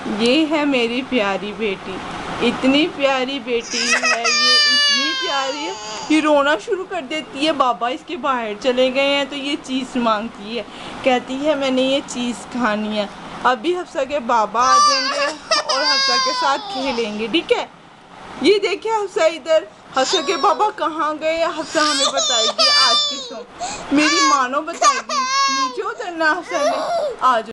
ये है मेरी प्यारी बेटी, इतनी प्यारी बेटी है ये, इतनी प्यारी है, ये रोना शुरू कर देती है। बाबा इसके बाहर चले गए हैं तो ये चीज़ मांगती है, कहती है मैंने ये चीज़ खानी है। अभी हफ्सा के बाबा आ जाएंगे और हफ्सा के साथ खेलेंगे, ठीक है। ये देखिए हफ्सा इधर, हफ्सा के बाबा कहाँ गए, हफ्सा हमें बताएगी आज की शो, मेरी मानो बताएगी। नीचे उतरना हफ्सा ने, आज